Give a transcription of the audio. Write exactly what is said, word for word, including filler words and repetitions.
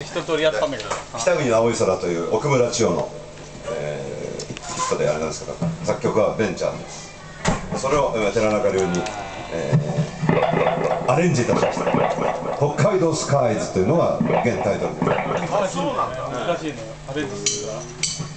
一通りやったんだけど、 北国の青い空という奥村千代の、えー、ヒットであれなんですけど、作曲はベンチャーです。それを寺中流に、えー、アレンジいたしました。北海道スカイズというのが現タイトルです。 あ、そうなんだ。難しいね、アレンジするから。